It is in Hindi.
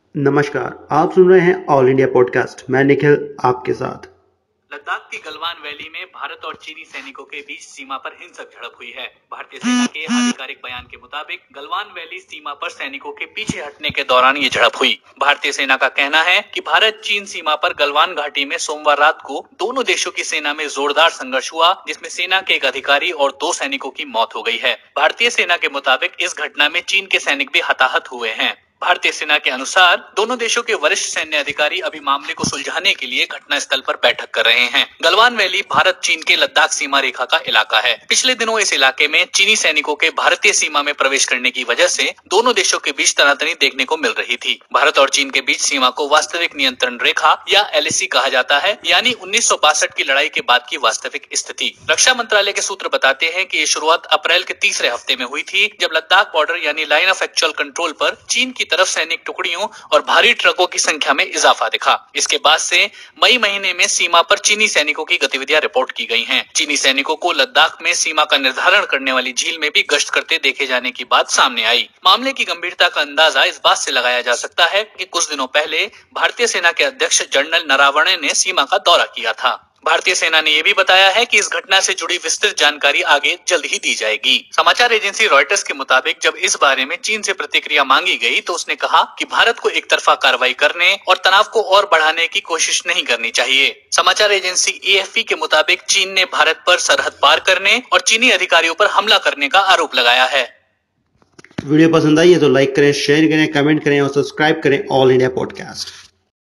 नमस्कार, आप सुन रहे हैं ऑल इंडिया पॉडकास्ट। मैं निखिल आपके साथ। लद्दाख की गलवान वैली में भारत और चीनी सैनिकों के बीच सीमा पर हिंसक झड़प हुई है। भारतीय सेना के आधिकारिक बयान के मुताबिक गलवान वैली सीमा पर सैनिकों के पीछे हटने के दौरान ये झड़प हुई। भारतीय सेना का कहना है कि भारत चीन सीमा पर गलवान घाटी में सोमवार रात को दोनों देशों की सेना में जोरदार संघर्ष हुआ, जिसमें सेना के एक अधिकारी और 2 सैनिकों की मौत हो गई है। भारतीय सेना के मुताबिक इस घटना में चीन के सैनिक भी हताहत हुए हैं। भारतीय सेना के अनुसार दोनों देशों के वरिष्ठ सैन्य अधिकारी अभी मामले को सुलझाने के लिए घटनास्थल पर बैठक कर रहे हैं। गलवान वैली भारत चीन के लद्दाख सीमा रेखा का इलाका है। पिछले दिनों इस इलाके में चीनी सैनिकों के भारतीय सीमा में प्रवेश करने की वजह से दोनों देशों के बीच तनातनी देखने को मिल रही थी। भारत और चीन के बीच सीमा को वास्तविक नियंत्रण रेखा या एलएसी कहा जाता है, यानी 1962 की लड़ाई के बाद की वास्तविक स्थिति। रक्षा मंत्रालय के सूत्र बताते हैं कि ये शुरुआत अप्रैल के तीसरे हफ्ते में हुई थी, जब लद्दाख बॉर्डर यानी लाइन ऑफ एक्चुअल कंट्रोल पर चीन की तरफ सैनिक टुकड़ियों और भारी ट्रकों की संख्या में इजाफा दिखा। इसके बाद से मई महीने में सीमा पर चीनी सैनिकों की गतिविधियां रिपोर्ट की गई हैं। चीनी सैनिकों को लद्दाख में सीमा का निर्धारण करने वाली झील में भी गश्त करते देखे जाने की बात सामने आई। मामले की गंभीरता का अंदाजा इस बात से लगाया जा सकता है कि कुछ दिनों पहले भारतीय सेना के अध्यक्ष जनरल नरावणे ने सीमा का दौरा किया था। भारतीय सेना ने यह भी बताया है कि इस घटना से जुड़ी विस्तृत जानकारी आगे जल्द ही दी जाएगी। समाचार एजेंसी रॉयटर्स के मुताबिक जब इस बारे में चीन से प्रतिक्रिया मांगी गई तो उसने कहा कि भारत को एक तरफा कार्रवाई करने और तनाव को और बढ़ाने की कोशिश नहीं करनी चाहिए। समाचार एजेंसी एएफपी के मुताबिक चीन ने भारत पर सरहद पार करने और चीनी अधिकारियों पर हमला करने का आरोप लगाया है। वीडियो पसंद आई है तो लाइक करें, शेयर करें, कमेंट करें और सब्सक्राइब करें ऑल इंडिया पॉडकास्ट।